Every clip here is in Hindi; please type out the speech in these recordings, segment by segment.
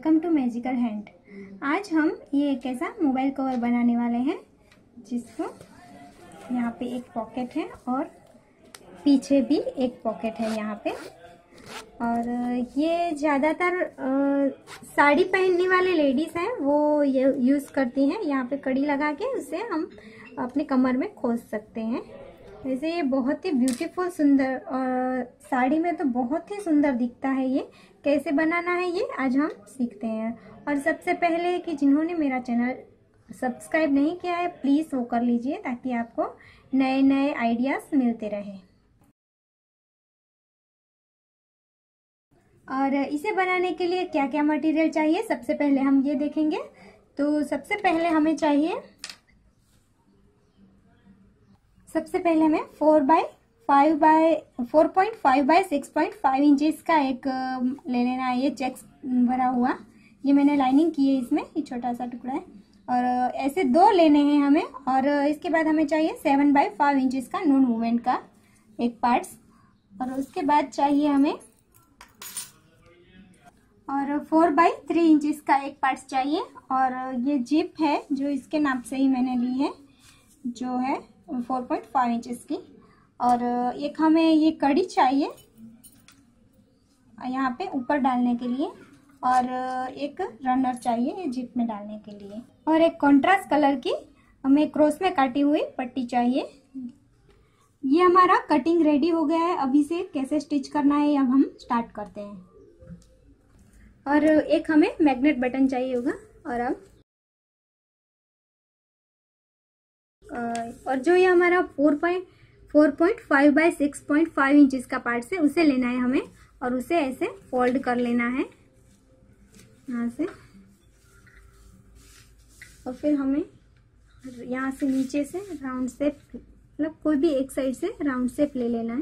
Welcome to magical hand. आज हम ये एक ऐसा मोबाइल कवर बनाने वाले हैं जिसको यहाँ पे एक पॉकेट है और पीछे भी एक पॉकेट है यहाँ पे। और ये ज़्यादातर साड़ी पहनने वाले लेडीज़ हैं वो ये यूज़ करती हैं। यहाँ पे कड़ी लगा के उसे हम अपने कमर में खोस सकते हैं। वैसे ये बहुत ही ब्यूटीफुल सुंदर और साड़ी में तो बहुत ही सुंदर दिखता है। ये कैसे बनाना है ये आज हम सीखते हैं। और सबसे पहले कि जिन्होंने मेरा चैनल सब्सक्राइब नहीं किया है प्लीज़ वो कर लीजिए ताकि आपको नए नए आइडियाज़ मिलते रहें। और इसे बनाने के लिए क्या क्या मटेरियल चाहिए सबसे पहले हम ये देखेंगे। तो सबसे पहले हमें 4.5 बाय 6.5 इंचेस का एक ले लेना है। ये चेक्स भरा हुआ, ये मैंने लाइनिंग की है इसमें, ये छोटा सा टुकड़ा है। और ऐसे 2 लेने हैं हमें। और इसके बाद हमें चाहिए 7/5 इंचेस का नून वूवन का एक पार्ट्स। और उसके बाद चाहिए हमें और 4/3 इंचेस का एक पार्ट्स चाहिए। और ये जिप है जो इसके नाप से ही मैंने ली है, जो है 4.5 इंचेस की। और एक हमें ये कड़ी चाहिए यहाँ पे ऊपर डालने के लिए। और एक रनर चाहिए जिप में डालने के लिए। और एक कॉन्ट्रास्ट कलर की हमें क्रॉस में काटी हुई पट्टी चाहिए। ये हमारा कटिंग रेडी हो गया है। अभी से कैसे स्टिच करना है अब हम स्टार्ट करते हैं। और एक हमें मैग्नेट बटन चाहिए होगा। और जो ये हमारा 4.5 बाय 6.5 इंचेस का पार्ट है उसे लेना है हमें। और उसे ऐसे फोल्ड कर लेना है यहाँ से। और फिर हमें यहाँ से नीचे से राउंड शेप, मतलब कोई भी एक साइड से राउंड शेप ले लेना है।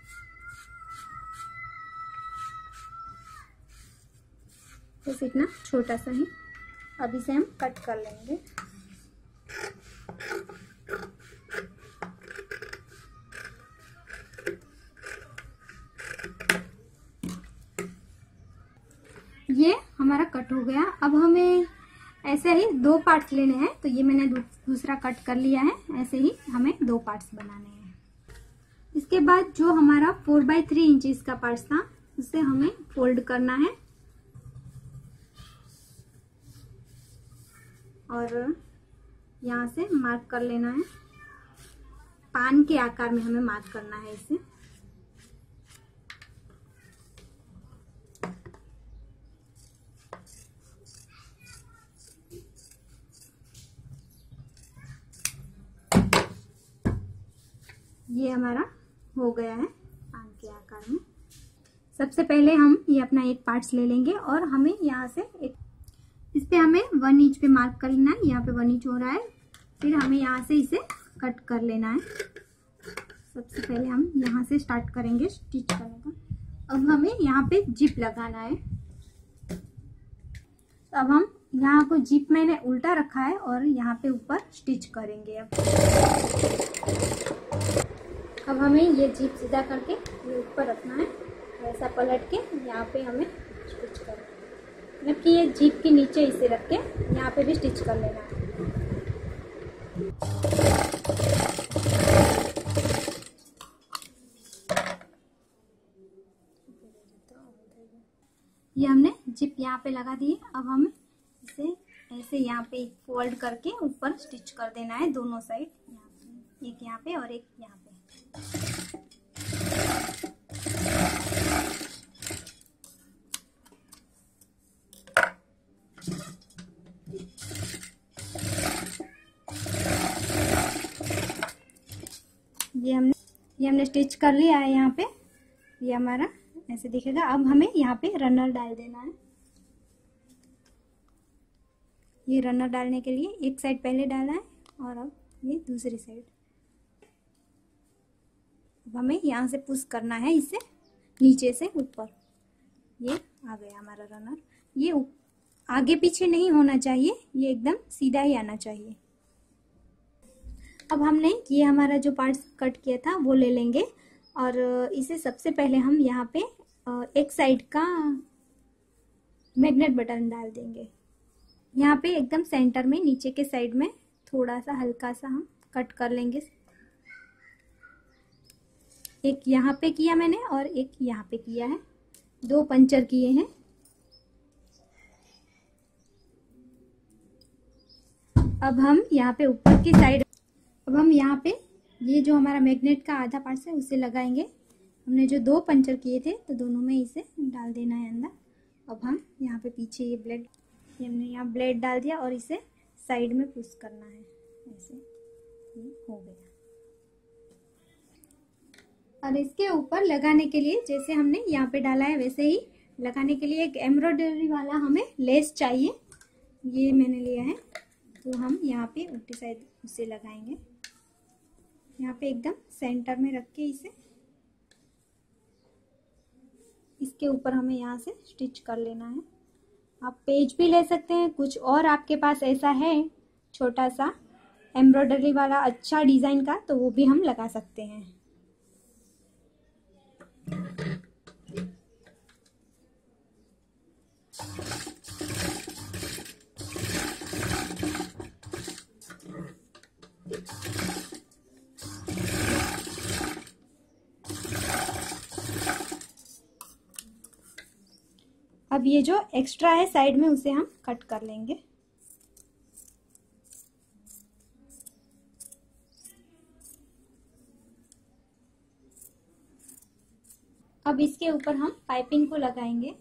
बस इतना छोटा सा ही। अब इसे हम कट कर लेंगे। ये हमारा कट हो गया। अब हमें ऐसे ही 2 पार्ट्स लेने हैं। तो ये मैंने दूसरा कट कर लिया है। ऐसे ही हमें 2 पार्ट्स बनाने हैं। इसके बाद जो हमारा 4/3 इंचेस का पार्ट्स था उसे हमें फोल्ड करना है। और यहाँ से मार्क कर लेना है। पान के आकार में हमें मार्क करना है इसे। ये हमारा हो गया है पान के आकार में। सबसे पहले हम ये अपना एक पार्ट्स ले लेंगे और हमें यहाँ से एक इस पे हमें 1 इंच पे मार्क कर लेना है। यहाँ पे 1 इंच हो रहा है। फिर हमें यहाँ से इसे कट कर लेना है। सबसे पहले हम यहाँ से स्टार्ट करेंगे स्टिच करने का। अब हमें यहाँ पे जिप लगाना है। अब हम यहाँ को जिप मैंने उल्टा रखा है और यहाँ पे ऊपर स्टिच करेंगे। अब हमें ये जिप सीधा करके ये ऊपर रखना है। ऐसा पलट के यहाँ पे हमें स्टिच करना है। मतलब कि ये जिप के नीचे इसे रख के यहाँ पे भी स्टिच कर लेना है। ये हमने जिप यहाँ पे लगा दी है। अब हम इसे ऐसे यहाँ पे फोल्ड करके ऊपर स्टिच कर देना है दोनों साइड। एक यहाँ पे और एक यहाँ पे। ये हमने स्टिच कर लिया है यहाँ पे। ये हमारा ऐसे दिखेगा। अब हमें यहाँ पे रनर डाल देना है। ये रनर डालने के लिए एक साइड पहले डाला है और अब ये दूसरी साइड। अब हमें यहाँ से पुश करना है इसे नीचे से ऊपर। ये आ गया हमारा रनर। ये आगे पीछे नहीं होना चाहिए, ये एकदम सीधा ही आना चाहिए। अब हमने ये हमारा जो पार्ट्स कट किया था वो ले लेंगे। और इसे सबसे पहले हम यहाँ पे एक साइड का मैग्नेट बटन डाल देंगे। यहाँ पे एकदम सेंटर में नीचे के साइड में थोड़ा सा हल्का सा हम कट कर लेंगे। एक यहाँ पे किया मैंने और एक यहाँ पे किया है, 2 पंचर किए हैं। अब हम यहाँ पे ऊपर की साइड, अब हम यहाँ पे ये जो हमारा मैग्नेट का आधा पार्ट है उसे लगाएंगे। हमने जो 2 पंचर किए थे तो दोनों में इसे डाल देना है अंदर। अब हम यहाँ पे पीछे ये ब्लेड, ये हमने यहाँ ब्लेड डाल दिया और इसे साइड में पुश करना है, ऐसे ये हो गया। और इसके ऊपर लगाने के लिए जैसे हमने यहाँ पे डाला है वैसे ही लगाने के लिए एक एम्ब्रॉयडरी वाला हमें लेस चाहिए, ये मैंने लिया है। तो हम यहाँ पे उल्टी साइड उसे लगाएंगे, यहाँ पे एकदम सेंटर में रख के इसे इसके ऊपर हमें यहाँ से स्टिच कर लेना है। आप पेज भी ले सकते हैं, कुछ और आपके पास ऐसा है छोटा सा एम्ब्रॉयडरी वाला अच्छा डिज़ाइन का तो वो भी हम लगा सकते हैं। अब ये जो एक्स्ट्रा है साइड में उसे हम कट कर लेंगे। अब इसके ऊपर हम पाइपिंग को लगाएंगे।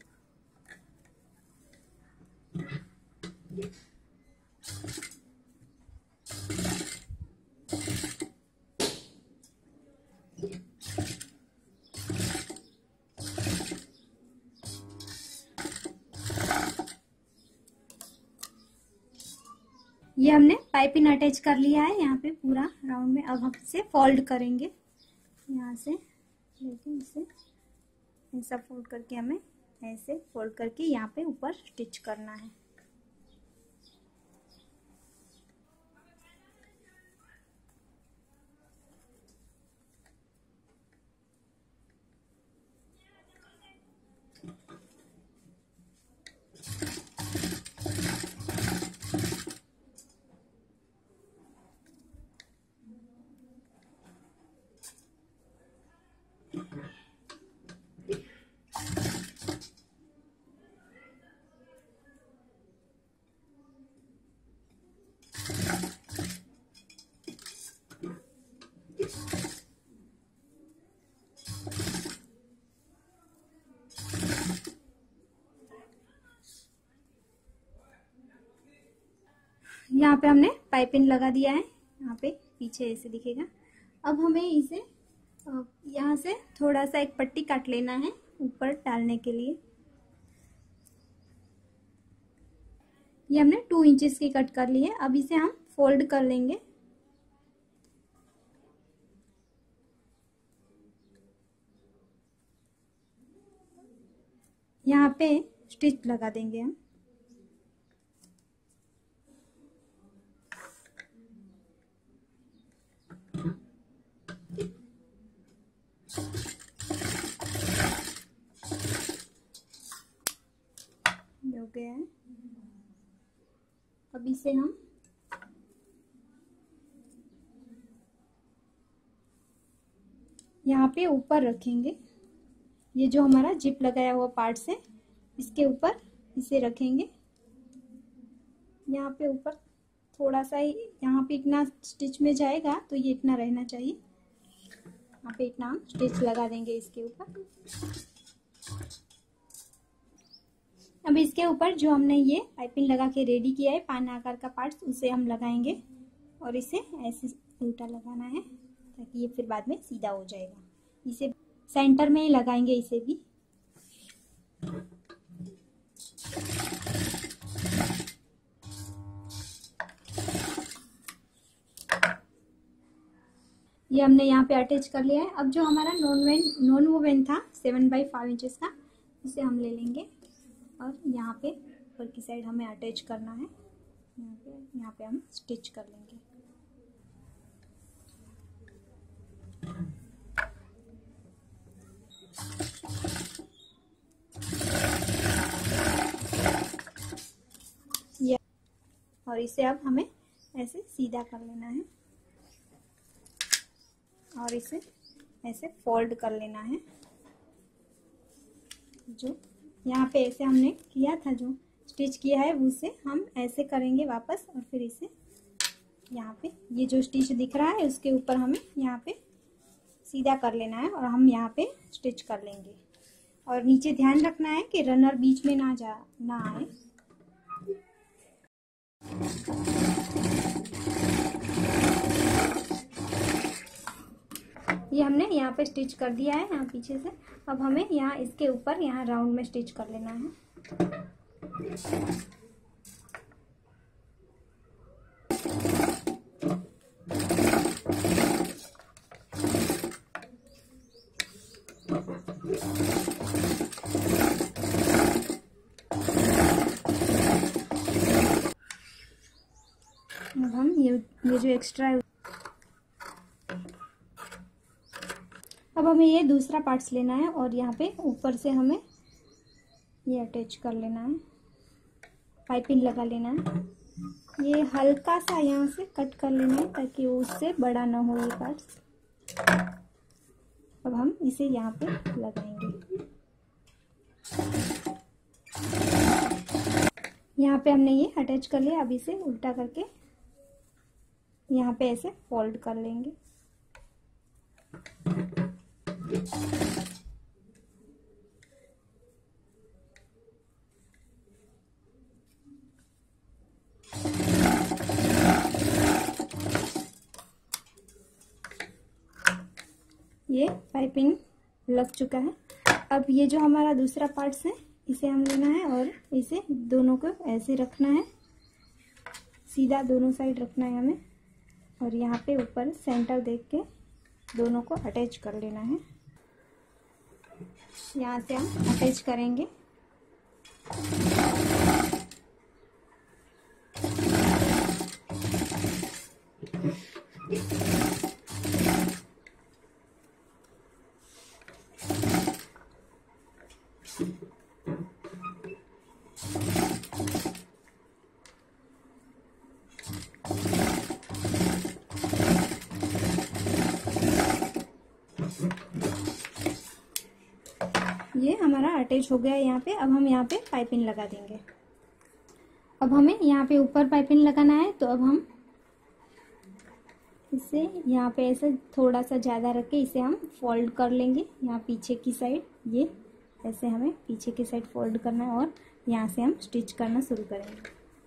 ये हमने पाइपिंग अटैच कर लिया है यहाँ पे पूरा राउंड में। अब हम इसे फोल्ड करेंगे, यहाँ से लेकिन इसे ऐसा फोल्ड करके हमें ऐसे फोल्ड करके यहाँ पे ऊपर स्टिच करना है। यहाँ पे हमने पाइपिंग लगा दिया है, यहाँ पे पीछे ऐसे दिखेगा। अब हमें इसे यहाँ से थोड़ा सा एक पट्टी काट लेना है ऊपर डालने के लिए। ये हमने 2 इंचेस की कट कर ली है। अब इसे हम फोल्ड कर लेंगे। यहाँ पे स्टिच लगा देंगे हम। हो गया है। अब इसे हम यहाँ पे ऊपर रखेंगे। ये जो हमारा जिप लगाया हुआ पार्ट है इसके ऊपर इसे रखेंगे। यहाँ पे ऊपर थोड़ा सा ही, यहाँ पे इतना स्टिच में जाएगा तो ये इतना रहना चाहिए। यहाँ पे इतना हम स्टिच लगा देंगे इसके ऊपर। अब इसके ऊपर जो हमने ये पाइपिंग लगा के रेडी किया है पान आकार का पार्ट, उसे हम लगाएंगे और इसे ऐसे उल्टा लगाना है ताकि ये फिर बाद में सीधा हो जाएगा। इसे सेंटर में ही लगाएंगे इसे भी। ये हमने यहाँ पे अटैच कर लिया है। अब जो हमारा नॉन वोवेन था 7/5 इंचेस का, उसे हम ले लेंगे और यहाँ पे ऊपर की साइड हमें अटैच करना है। यहाँ पे हम स्टिच कर लेंगे। और इसे अब हमें ऐसे सीधा कर लेना है और इसे ऐसे फोल्ड कर लेना है। जो यहाँ पे ऐसे हमने किया था, जो स्टिच किया है उसे हम ऐसे करेंगे वापस, और फिर इसे यहाँ पे ये जो स्टिच दिख रहा है उसके ऊपर हमें यहाँ पे सीधा कर लेना है और हम यहाँ पे स्टिच कर लेंगे। और नीचे ध्यान रखना है कि रनर बीच में ना आए। ये हमने यहाँ पे स्टिच कर दिया है यहाँ पीछे से। अब हमें यहाँ इसके ऊपर यहाँ राउंड में स्टिच कर लेना है। अब हम ये जो एक्स्ट्रा है, अब हमें ये दूसरा पार्ट्स लेना है और यहाँ पे ऊपर से हमें ये अटैच कर लेना है, पाइपिंग लगा लेना है। ये हल्का सा यहाँ से कट कर लेना है ताकि वो उससे बड़ा ना हो ये पार्ट्स। अब हम इसे यहाँ पे लगाएंगे। यहाँ पे हमने ये अटैच कर लिया। अब इसे उल्टा करके यहाँ पे ऐसे फोल्ड कर लेंगे। ये पाइपिंग लग चुका है। अब ये जो हमारा दूसरा पार्ट्स है इसे हम लेना है और इसे दोनों को ऐसे रखना है, सीधा दोनों साइड रखना है हमें, और यहाँ पे ऊपर सेंटर देख के दोनों को अटैच कर लेना है। यहाँ से हम अटैच करेंगे। ये हमारा अटैच हो गया है यहाँ पे। अब हम यहाँ पे पाइपिंग लगा देंगे। अब हमें यहाँ पे ऊपर पाइपिंग लगाना है, तो अब हम इसे यहाँ पे ऐसे थोड़ा सा ज़्यादा रख के इसे हम फोल्ड कर लेंगे। यहाँ पीछे की साइड ये ऐसे हमें पीछे की साइड फोल्ड करना है और यहाँ से हम स्टिच करना शुरू करेंगे।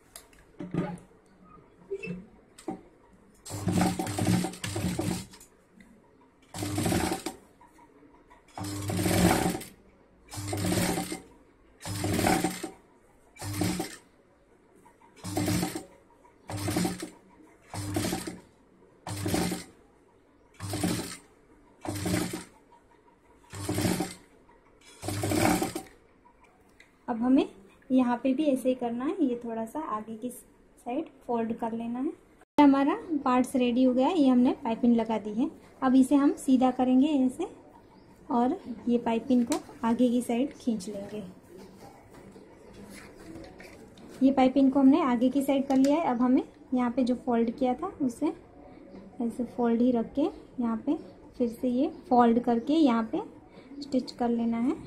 अब हमें यहाँ पे भी ऐसे ही करना है। ये थोड़ा सा आगे की साइड फोल्ड कर लेना है। हमारा पार्ट्स रेडी हो गया है। ये हमने पाइपिंग लगा दी है। अब इसे हम सीधा करेंगे ऐसे और ये पाइपिंग को आगे की साइड खींच लेंगे। ये पाइपिंग को हमने आगे की साइड कर लिया है। अब हमें यहाँ पे जो फोल्ड किया था उसे ऐसे फोल्ड ही रख के यहाँ पे फिर से ये फोल्ड करके यहाँ पे स्टिच कर लेना है।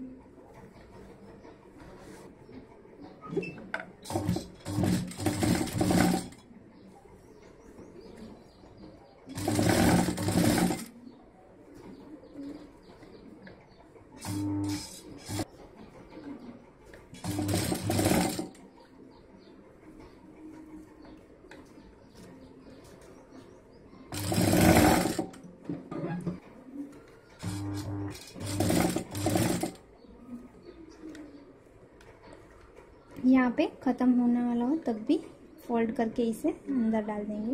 यहाँ पे ख़त्म होने वाला हो तब भी फोल्ड करके इसे अंदर डाल देंगे।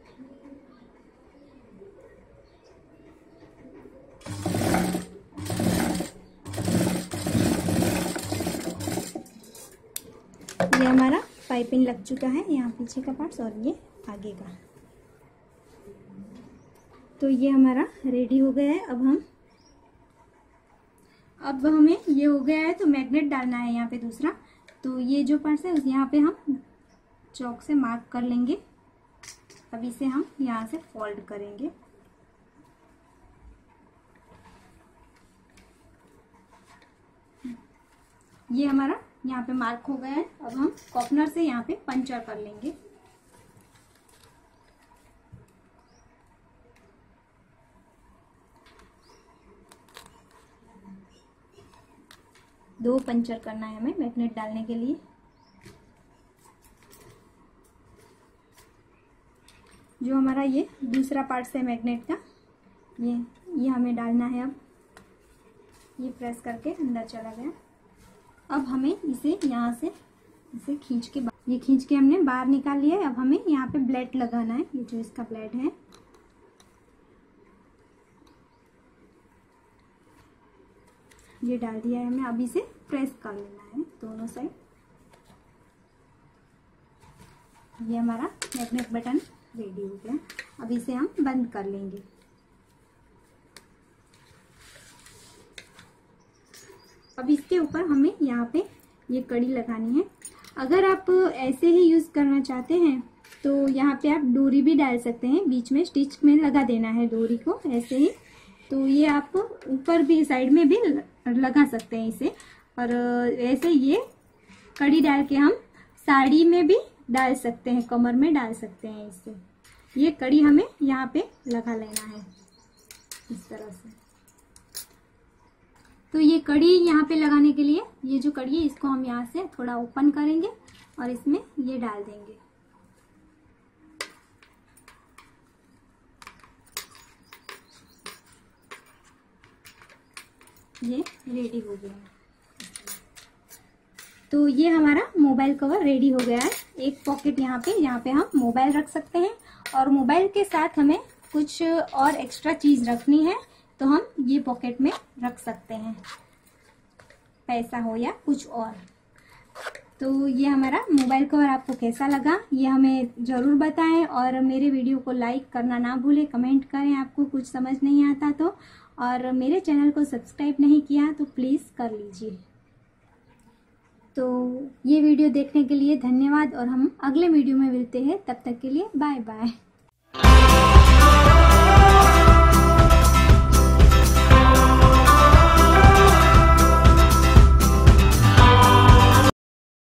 ये हमारा पाइपिंग लग चुका है, यहाँ पीछे का पार्ट्स और ये आगे का। तो ये हमारा रेडी हो गया है। अब हमें ये हो गया है तो मैग्नेट डालना है यहाँ पे दूसरा। तो ये जो पार्ट्स है यहाँ पे हम चौक से मार्क कर लेंगे। अब इसे हम यहाँ से फोल्ड करेंगे। ये हमारा यहाँ पे मार्क हो गया है। अब हम कॉर्नर से यहाँ पे पंचर कर लेंगे। दो पंचर करना है हमें मैग्नेट डालने के लिए। जो हमारा ये दूसरा पार्ट है मैग्नेट का, ये हमें डालना है। अब ये प्रेस करके अंदर चला गया। अब हमें इसे यहाँ से इसे खींच के, ये खींच के हमने बाहर निकाल लिया है। अब हमें यहाँ पे ब्लेड लगाना है। ये जो इसका ब्लेड है, ये डाल दिया है हमें। अब इसे प्रेस कर लेना है दोनों साइड। ये हमारा मैग्नेट बटन रेडी हो गया। अब इसे हम बंद कर लेंगे। अब इसके ऊपर हमें यहाँ पे ये कड़ी लगानी है। अगर आप ऐसे ही यूज करना चाहते हैं तो यहाँ पे आप डोरी भी डाल सकते हैं, बीच में स्टिच में लगा देना है डोरी को ऐसे ही। तो ये आप ऊपर भी साइड में भी लगा सकते हैं इसे। और ऐसे ये कड़ी डाल के हम साड़ी में भी डाल सकते हैं, कमर में डाल सकते हैं इससे। ये कड़ी हमें यहाँ पे लगा लेना है इस तरह से। तो ये कड़ी यहाँ पे लगाने के लिए ये जो कड़ी है इसको हम यहाँ से थोड़ा ओपन करेंगे और इसमें ये डाल देंगे। ये रेडी हो गया है। तो ये हमारा मोबाइल कवर रेडी हो गया है। एक पॉकेट यहाँ पे हम मोबाइल रख सकते हैं, और मोबाइल के साथ हमें कुछ और एक्स्ट्रा चीज रखनी है तो हम ये पॉकेट में रख सकते हैं, पैसा हो या कुछ और। तो ये हमारा मोबाइल कवर आपको कैसा लगा ये हमें ज़रूर बताएं, और मेरे वीडियो को लाइक करना ना भूलें, कमेंट करें आपको कुछ समझ नहीं आता तो, और मेरे चैनल को सब्सक्राइब नहीं किया तो प्लीज़ कर लीजिए। तो ये वीडियो देखने के लिए धन्यवाद, और हम अगले वीडियो में मिलते हैं। तब तक के लिए बाय बाय।